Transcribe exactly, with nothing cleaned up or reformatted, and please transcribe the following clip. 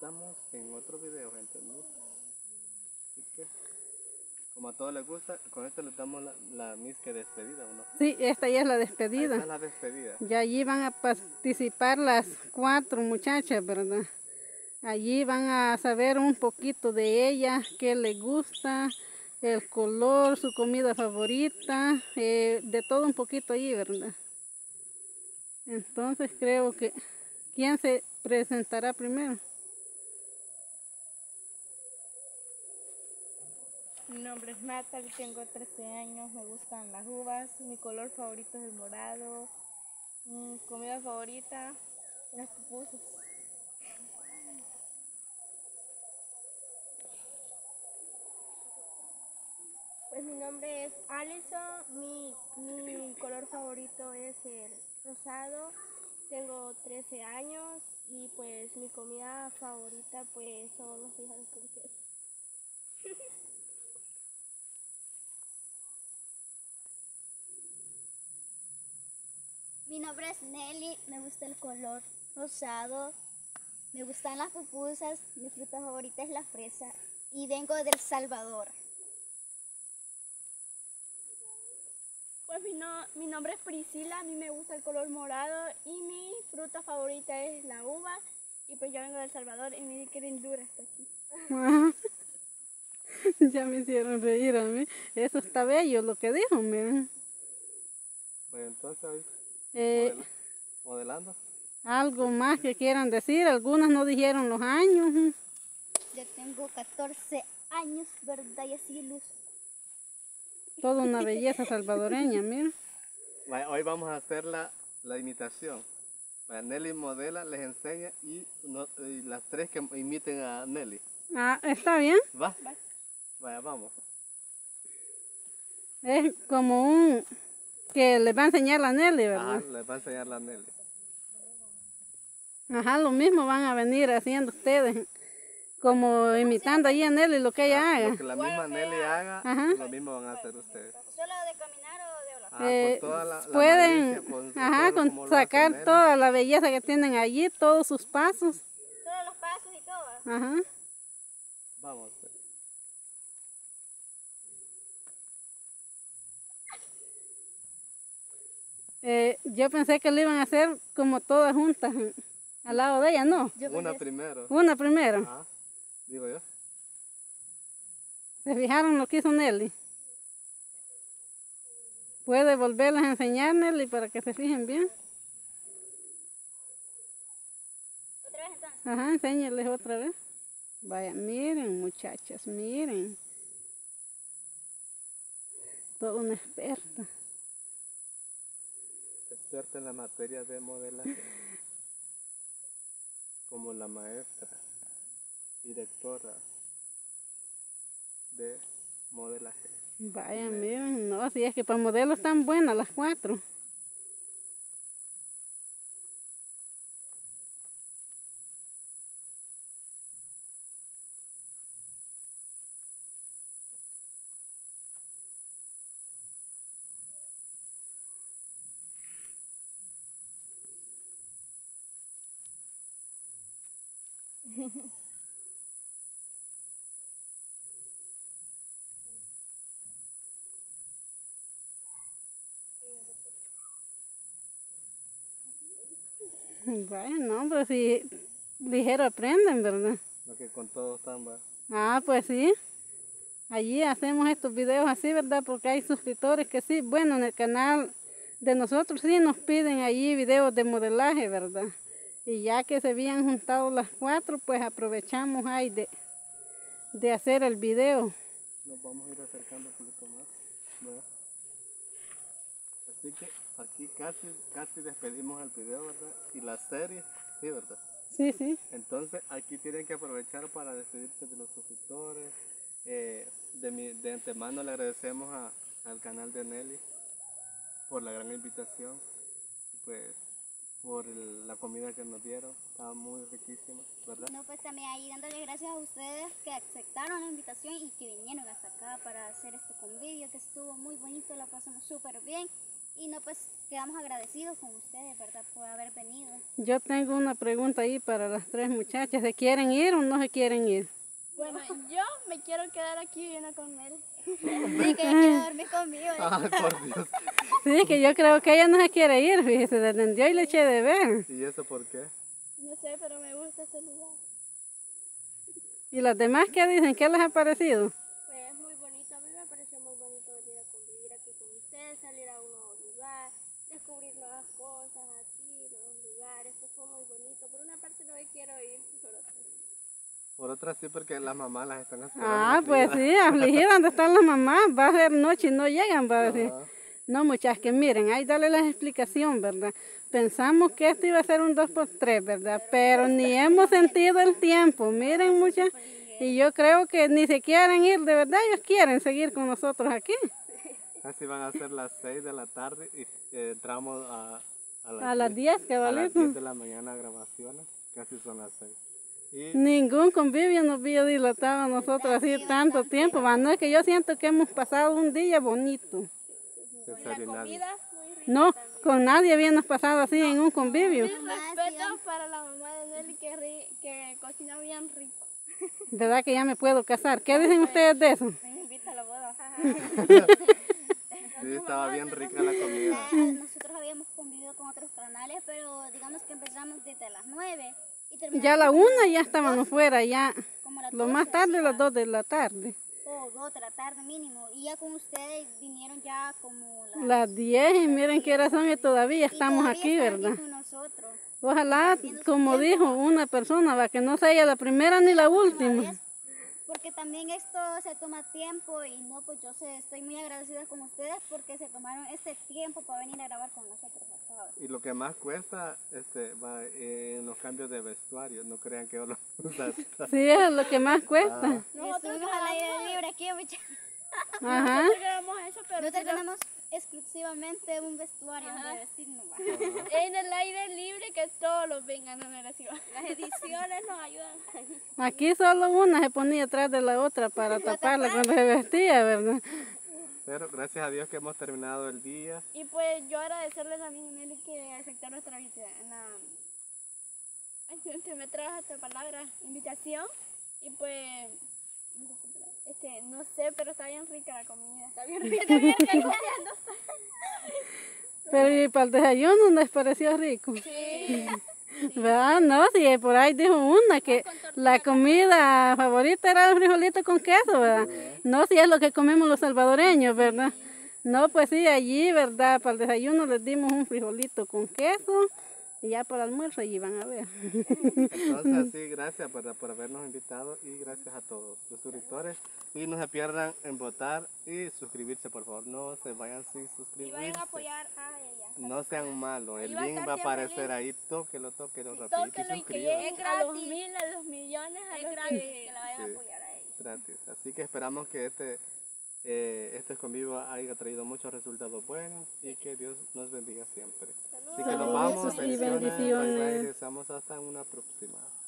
estamos en otro video, gente, ¿no? Así que, como a todos les gusta, con esto les damos la, la misca despedida, ¿o no? Sí, esta ya es la Ahí despedida. está la despedida. Ya allí van a participar las cuatro muchachas, ¿verdad? Allí van a saber un poquito de ella, qué le gusta, el color, su comida favorita, eh, de todo un poquito allí, ¿verdad? Entonces creo que, ¿quién se presentará primero? Mi nombre es Natalie, tengo trece años, me gustan las uvas, mi color favorito es el morado, mi comida favorita, las pupusas. Pues mi nombre es Alison, mi, mi color favorito es el rosado, tengo trece años y pues mi comida favorita pues son los frijoles con queso. Mi nombre es Nelly, me gusta el color rosado, me gustan las pupusas, mi fruta favorita es la fresa y vengo de El Salvador. Pues mi, no, mi nombre es Priscila, a mí me gusta el color morado y mi fruta favorita es la uva y pues yo vengo de El Salvador y miren qué lindura está aquí. Ya me hicieron reír a mí. Eso está bello lo que dijo, miren. Bueno, entonces hoy Eh, modela, modelando. algo más que quieran decir, algunas no dijeron los años. Yo tengo catorce años, ¿verdad? Y así luz. Toda una belleza salvadoreña, miren. Vaya, hoy vamos a hacer la, la imitación. Vaya, Nelly modela, les enseña y, no, y las tres que imiten a Nelly. Ah, ¿está bien? ¿Va? Vaya, vamos. Es como un que les va a enseñar la Nelly, ¿verdad? Ajá, les va a enseñar la Nelly. Ajá, lo mismo van a venir haciendo ustedes, como imitando ahí a Nelly lo que ella Ah, haga. lo que la misma Nelly haga, Ajá. lo mismo van a hacer ustedes. ¿Solo de caminar o de hablar? Ah, Eh, con toda la, la pueden, malicia, con, con ajá, todo con como lo hace sacar Nelly. toda la belleza que tienen allí, todos sus pasos. Solo los pasos y todo. Ajá. Vamos. Pues. Eh, yo pensé que lo iban a hacer como todas juntas, al lado de ella, ¿no? Yo Una pensé- primero. Una primero. Ajá, digo yo. ¿Se fijaron lo que hizo Nelly? Puede volverles a enseñar, Nelly, para que se fijen bien. Otra vez entonces. Ajá, enséñenles otra vez. Vaya, miren, muchachas, miren. Toda una experta. Experta en la materia de modelaje. Como la maestra, directora de modelaje. Vaya, miren, no, si es que para modelos están buenas las cuatro. Bueno, pero si ligero aprenden, ¿verdad? Lo que con todo están, va. Ah, pues sí. Allí hacemos estos videos así, ¿verdad? Porque hay suscriptores que sí, bueno, en el canal de nosotros sí nos piden allí videos de modelaje, ¿verdad? Y ya que se habían juntado las cuatro, pues aprovechamos ahí de, de hacer el video. Nos vamos a ir acercando un poquito más. ¿Verdad? Así que aquí casi, casi despedimos el video, ¿verdad? Y la serie, sí, ¿verdad? Sí, sí. Entonces aquí tienen que aprovechar para despedirse de los suscriptores. Eh, de, mi, de antemano le agradecemos a, al canal de Nelly por la gran invitación, pues por el, la comida que nos dieron, estaba muy riquísima, ¿verdad? No, pues también ahí dándole gracias a ustedes que aceptaron la invitación y que vinieron hasta acá para hacer este convivio, que estuvo muy bonito, la pasamos súper bien. Y no, pues quedamos agradecidos con ustedes, ¿verdad? Por haber venido. Yo tengo una pregunta ahí para las tres muchachas. ¿Se quieren ir o no se quieren ir? Bueno, yo me quiero quedar aquí viviendo con él. Sí, que quiere dormir conmigo. ¿eh? Ay, por Dios. Sí, que yo creo que ella no se quiere ir, fíjese, desde yo y le eché de ver. ¿Y eso por qué? No sé, pero me gusta este lugar. ¿Y las demás qué dicen? ¿Qué les ha parecido? Pues es muy bonito, a mí me pareció muy bonito venir a convivir aquí con ustedes, salir a un nuevo lugar, descubrir nuevas cosas aquí, nuevos lugares, pues fue muy bonito. Por una parte no me quiero ir, por otra. Por otra sí, porque las mamás las están esperando. Ah, pues sí, afligida, ¿dónde están las mamás? Va a ser noche y no llegan, va a decir. Ajá. No, muchachas, que miren, ahí dale la explicación, ¿verdad? Pensamos que esto iba a ser un dos por tres, ¿verdad? Pero ni hemos sentido el tiempo, miren, muchas. Y yo creo que ni se quieren ir, de verdad, ellos quieren seguir con nosotros aquí. Casi van a ser las seis de la tarde y eh, entramos a, a las A las diez, a las cabalito. diez de la mañana a grabaciones, casi son las seis. Y Ningún convivio nos vio dilatado a nosotros así tanto tiempo, ¿va? No es que yo siento que hemos pasado un día bonito. de Y la serio, nadie. comida muy rica. No, con nadie habíamos pasado así en un convivio. Mis respetos para la mamá de Nelly que, ri- que cocina bien rico. ¿Verdad que ya me puedo casar? ¿Qué dicen ustedes de eso? Me invita a la boda. Sí, estaba bien rica la comida. Ah, Nosotros habíamos convivido con otros canales, pero digamos que empezamos desde las nueve y terminamos Ya a la una ya estábamos fuera, ya como las lo doce, más tarde así, las ¿va? dos de la tarde. O dos de la tarde mínimo. Y ya con ustedes vinieron ya como las... Las diez y miren qué hora son y todavía y estamos todavía aquí, están ¿verdad? con nosotros. Ojalá, como dijo una persona, va, que no sea la primera ni la última. ¿Ves? Porque también esto se toma tiempo y no, pues yo sé, estoy muy agradecida con ustedes porque se tomaron este tiempo para venir a grabar con nosotros acá. Y lo que más cuesta este, va eh, en los cambios de vestuario. No crean que yo lo uso. Sí, es lo que más cuesta. Estuvimos al aire libre aquí, muchachos. Ajá. Nosotros grabamos eso, pero Nosotros sí lo- tenemos exclusivamente un vestuario donde vestirnos. ¿va? en el aire libre que todos los vengan a ver así. Las ediciones nos ayudan. Aquí solo una se ponía atrás de la otra para taparla cuando se vestía, ¿verdad? Pero gracias a Dios que hemos terminado el día. Y pues yo agradecerle también a Nelly que aceptó nuestra invita- la... Ay, se me traba esta palabra, invitación. Y pues, este, no sé, pero está bien rica la comida. Está bien rica, está bien rica. Pero y para el desayuno les pareció rico. Sí. ¿Verdad? No, si por ahí dijo una que la comida favorita era el frijolito con queso, ¿verdad? No, si es lo que comemos los salvadoreños, ¿verdad? No, pues sí, allí, ¿verdad? Para el desayuno les dimos un frijolito con queso y ya para el almuerzo allí van a ver. Entonces, sí, gracias por, por habernos invitado y gracias a todos los suscriptores. Y no se pierdan en votar y suscribirse, por favor. No se vayan sin Y suscribirse. vayan a apoyar. Ay, ay, ay. No sean malos. El Ahí va a link estar va a siempre el aparecer link. ahí. Tóquelo, tóquelo rapidito y Tóquelo y que suscríbanse. lleguen a los mil, a los millones, a los que, que la vayan Sí. a apoyar a ellos. Gratis. Así que esperamos que este, eh, este convivio haya traído muchos resultados buenos y que Dios nos bendiga siempre. Así que nos Saludos vamos. y Bendiciones. bendiciones. Bye, bye. Regresamos hasta una próxima.